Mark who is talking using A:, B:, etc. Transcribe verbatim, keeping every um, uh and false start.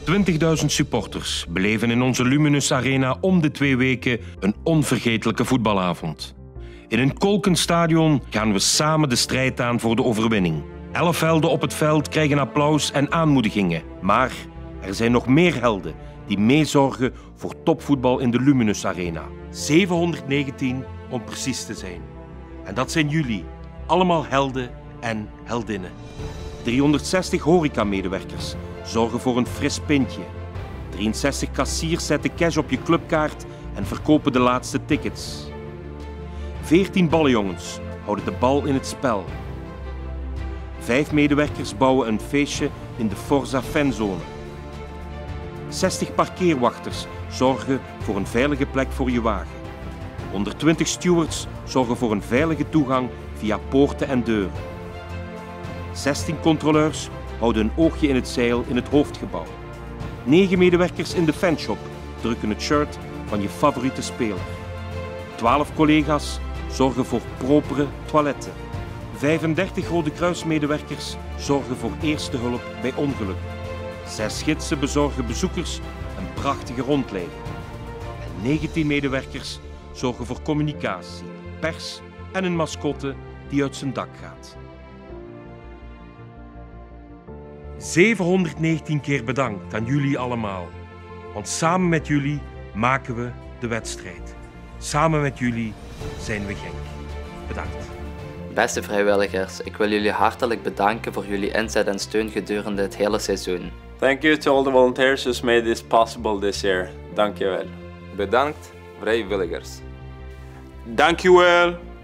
A: twintigduizend supporters beleven in onze Luminus Arena om de twee weken een onvergetelijke voetbalavond. In een kolkend stadion gaan we samen de strijd aan voor de overwinning. Elf helden op het veld krijgen applaus en aanmoedigingen. Maar er zijn nog meer helden die meezorgen voor topvoetbal in de Luminus Arena. zevenhonderdnegentien om precies te zijn. En dat zijn jullie, allemaal helden en heldinnen. driehonderdzestig horecamedewerkers zorgen voor een fris pintje. drieënzestig kassiers zetten cash op je clubkaart en verkopen de laatste tickets. veertien ballenjongens houden de bal in het spel. Vijf medewerkers bouwen een feestje in de Forza fanzone. zestig parkeerwachters zorgen voor een veilige plek voor je wagen. honderdtwintig stewards zorgen voor een veilige toegang via poorten en deuren. zestien controleurs houden een oogje in het zeil in het hoofdgebouw. negen medewerkers in de fanshop drukken het shirt van je favoriete speler. twaalf collega's zorgen voor propere toiletten. vijfendertig Rode Kruismedewerkers zorgen voor eerste hulp bij ongelukken. Zes gidsen bezorgen bezoekers een prachtige rondleiding. En negentien medewerkers zorgen voor communicatie, pers en een mascotte die uit zijn dak gaat. zevenhonderdnegentien keer bedankt aan jullie allemaal. Want samen met jullie maken we de wedstrijd. Samen met jullie zijn we Genk. Bedankt.
B: Beste vrijwilligers, ik wil jullie hartelijk bedanken voor jullie inzet en steun gedurende het hele seizoen.
C: Thank you to all the volunteers who's made this possible this year. Dank je wel.
D: Bedankt, vrijwilligers.
C: Dank je wel.